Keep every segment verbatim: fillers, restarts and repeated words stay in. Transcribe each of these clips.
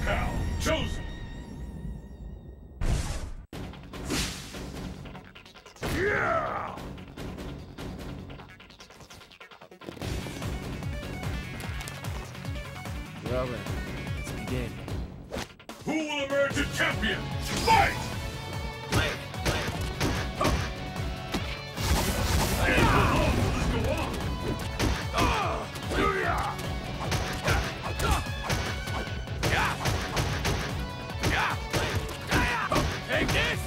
pal chosen. Yeah! We're all ready. Let's begin. Who will emerge a champion? Fight! Take this!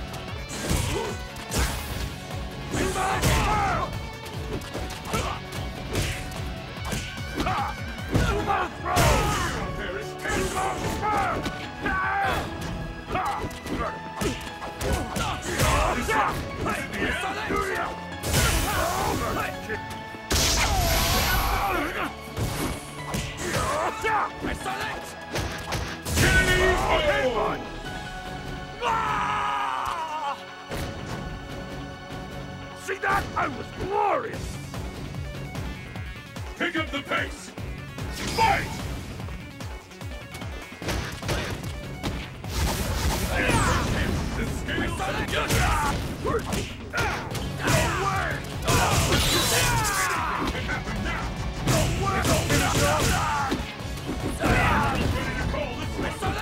See that? I was glorious! Pick up the pace! Fight! The scales of justice! No way! Anything can happen now! No way! I'm ready to call this one!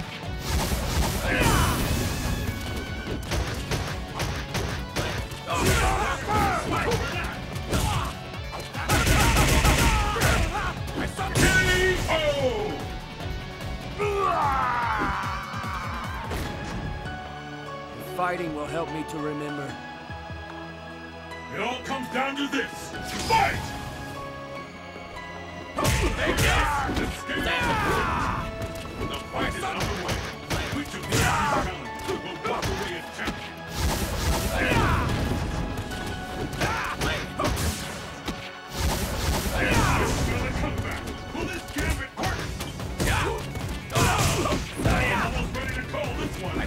Fighting will help me to remember. It all comes down to this. Fight! Take this! The scales of the fight is underway. Which of these talents will walk away as champion? It's gonna come back. Will this gambit work? I'm almost ready to call this one.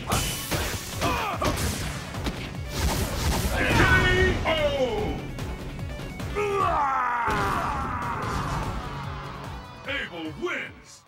K O! Abel wins!